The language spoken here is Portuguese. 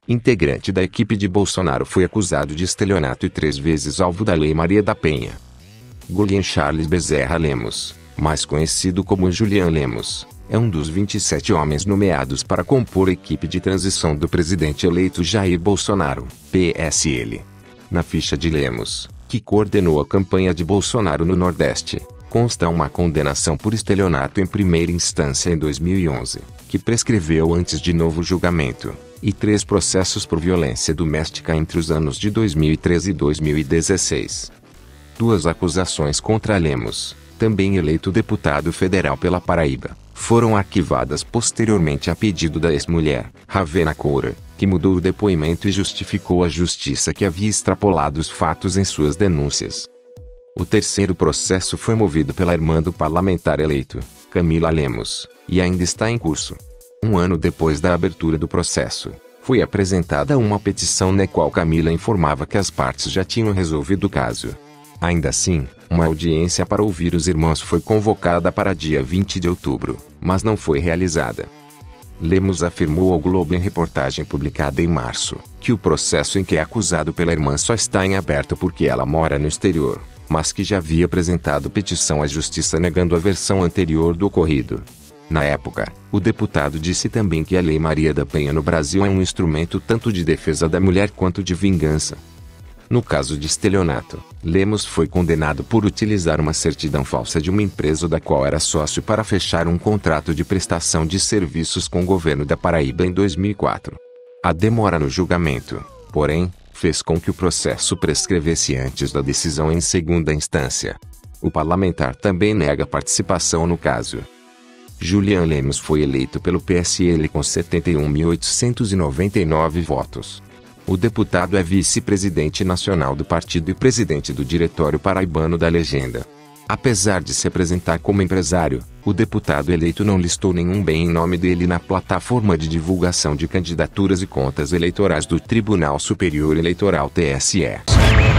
integrante da equipe de Bolsonaro, foi acusado de estelionato e 3 vezes alvo da Lei Maria da Penha. Julian Charles Bezerra Lemos, mais conhecido como Julian Lemos, é um dos 27 homens nomeados para compor a equipe de transição do presidente eleito Jair Bolsonaro, PSL. Na ficha de Lemos, que coordenou a campanha de Bolsonaro no Nordeste, consta uma condenação por estelionato em primeira instância em 2011, que prescreveu antes de novo julgamento, e 3 processos por violência doméstica entre os anos de 2013 e 2016. 2 acusações contra Lemos, também eleito deputado federal pela Paraíba, foram arquivadas posteriormente a pedido da ex-mulher, Ravena Coura, que mudou o depoimento e justificou à justiça que havia extrapolado os fatos em suas denúncias. O 3º processo foi movido pela irmã do parlamentar eleito, Camila Lemos, e ainda está em curso. 1 ano depois da abertura do processo, foi apresentada uma petição na qual Camila informava que as partes já tinham resolvido o caso. Ainda assim, uma audiência para ouvir os irmãos foi convocada para dia 20 de outubro, mas não foi realizada. Lemos afirmou ao Globo em reportagem publicada em março, que o processo em que é acusado pela irmã só está em aberto porque ela mora no exterior, mas que já havia apresentado petição à justiça negando a versão anterior do ocorrido. Na época, o deputado disse também que a Lei Maria da Penha no Brasil é um instrumento tanto de defesa da mulher quanto de vingança. No caso de estelionato, Lemos foi condenado por utilizar uma certidão falsa de uma empresa da qual era sócio para fechar um contrato de prestação de serviços com o governo da Paraíba em 2004. A demora no julgamento, porém, fez com que o processo prescrevesse antes da decisão em segunda instância. O parlamentar também nega participação no caso. Julian Lemos foi eleito pelo PSL com 71.899 votos. O deputado é vice-presidente nacional do partido e presidente do Diretório Paraibano da Legenda. Apesar de se apresentar como empresário, o deputado eleito não listou nenhum bem em nome dele na plataforma de divulgação de candidaturas e contas eleitorais do Tribunal Superior Eleitoral (TSE).